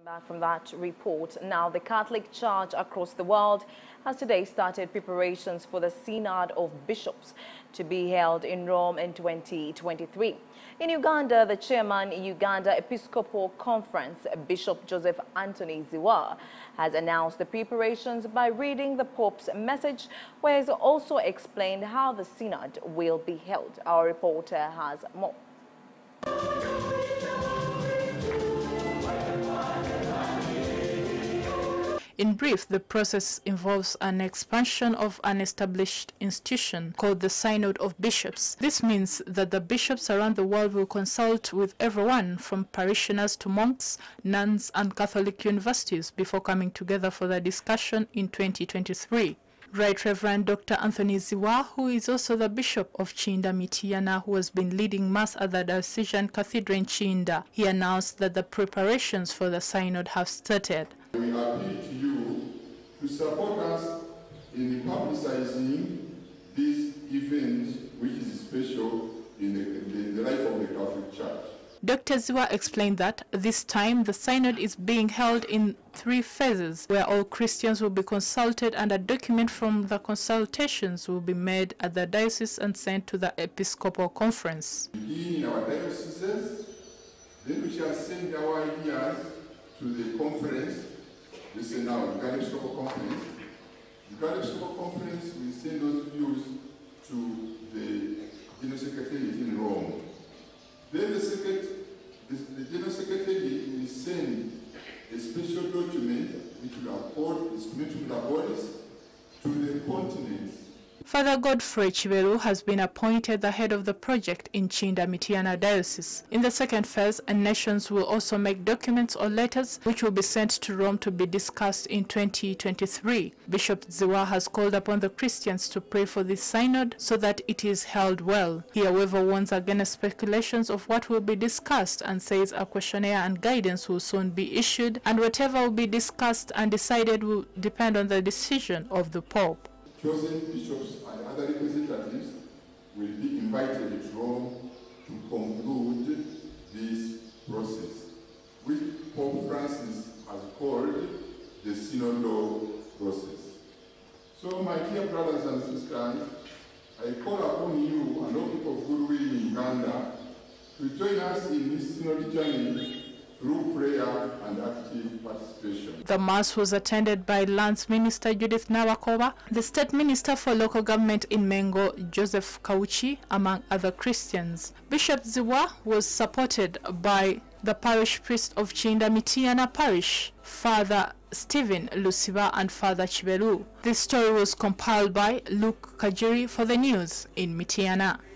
From that report, now the Catholic Church across the world has today started preparations for the Synod of Bishops to be held in Rome in 2023. In Uganda, the chairman Uganda Episcopal Conference, Bishop Joseph Anthony Ziwa, has announced the preparations by reading the Pope's message, where he has also explained how the Synod will be held. Our reporter has more. In brief, the process involves an expansion of an established institution called the Synod of Bishops. This means that the bishops around the world will consult with everyone from parishioners to monks, nuns, and Catholic universities before coming together for the discussion in 2023. Right Reverend Dr. Anthony Ziwa, who is also the Bishop of Chinda Mityana, who has been leading Mass at the Diocesan Cathedral in Chinda, he announced that the preparations for the Synod have started. We appeal to you to support us in publicizing this event, which is special in the life of the Catholic Church. Dr. Ziwa explained that this time the Synod is being held in 3 phases, where all Christians will be consulted and a document from the consultations will be made at the diocese and sent to the Episcopal Conference. In our dioceses, then we shall send our ideas to the conference. This is now the Episcopal Conference. The Episcopal Conference will send those views to the General Secretariat in Rome. Then the General Secretary will send a special document which will accord instrumental labors to the continents. Father Godfrey Chiberu has been appointed the head of the project in Chinda Mityana Diocese. In the second phase, nations will also make documents or letters which will be sent to Rome to be discussed in 2023. Bishop Ziwa has called upon the Christians to pray for this synod so that it is held well. He, however, warns against speculations of what will be discussed and says a questionnaire and guidance will soon be issued, and whatever will be discussed and decided will depend on the decision of the Pope. Chosen bishops and other representatives will be invited to Rome to conclude this process, which Pope Francis has called the synodal process. So, my dear brothers and sisters, I call upon you and all people of goodwill in Uganda to join us in this synod journey through prayer and active participation. The Mass was attended by Lands Minister Judith Nawakoba, the State Minister for Local Government in Mengo, Joseph Kauchi, among other Christians. Bishop Ziwa was supported by the parish priest of Chinda Mityana Parish, Father Stephen Lusiba and Father Chiberu. This story was compiled by Luke Kajiri for the news in Mityana.